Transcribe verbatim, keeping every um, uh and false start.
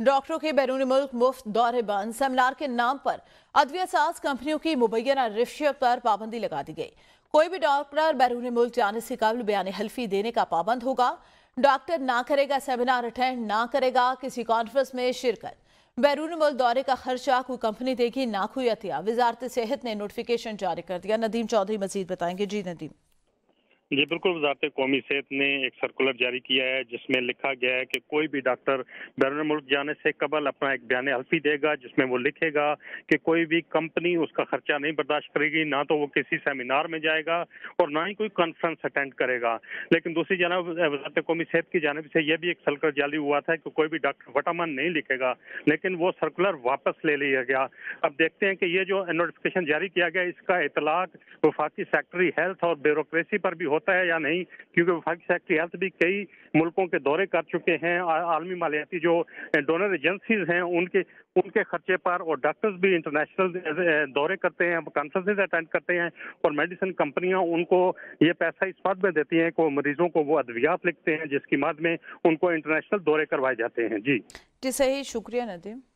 डॉक्टरों के बैरून मुल्क मुफ्त दौरे बंद। सेमिनार के नाम पर अदविया साज कंपनियों की मुबैना रिश्वत पर पाबंदी लगा दी गई। कोई भी डॉक्टर बैरून मुल्क जाने से कबल बयान हल्फी देने का पाबंद होगा। डॉक्टर ना करेगा सेमिनार अटेंड, ना करेगा किसी कॉन्फ्रेंस में शिरकत। बैरून मुल्क दौरे का खर्चा कोई कंपनी देगी, ना कोई अतिया। वजारत सेहत ने नोटिफिकेशन जारी कर दिया। नदीम चौधरी मजीद बताएंगे। जी नदीम। जी बिल्कुल, वजारत कौमी सेहत ने एक सर्कुलर जारी किया है जिसमें लिखा गया है कि कोई भी डॉक्टर बैरून मुल्क जाने से कबल अपना एक बयान हल्फी देगा जिसमें वो लिखेगा कि कोई भी कंपनी उसका खर्चा नहीं बर्दाश्त करेगी, ना तो वो किसी सेमिनार में जाएगा और ना ही कोई कॉन्फ्रेंस अटेंड करेगा। लेकिन दूसरी जानब वजारत कौमी सेहत की जानिब से यह भी एक सर्कुलर जारी हुआ था कि कोई भी डॉक्टर वटामन नहीं लिखेगा, लेकिन वो सर्कुलर वापस ले लिया गया। अब देखते हैं कि ये जो नोटिफिकेशन जारी किया गया इसका इतलाक वफाकी सेक्रेटरी हेल्थ और ब्यूरोक्रेसी पर भी होता है या नहीं, क्योंकि वफाकी सेक्रेटरी हेल्थ भी कई मुल्कों के दौरे कर चुके हैं। आलमी मालियाती जो डोनर एजेंसीज हैं उनके उनके खर्चे पर, और डॉक्टर्स भी इंटरनेशनल दौरे करते हैं, कॉन्फ्रेंसेज अटेंड करते हैं, और मेडिसिन कंपनियां उनको ये पैसा इस बात में देती हैं कि मरीजों को वो अद्वियात लिखते हैं जिसकी मद में उनको इंटरनेशनल दौरे करवाए जाते हैं। जी जी सही, शुक्रिया नदीम।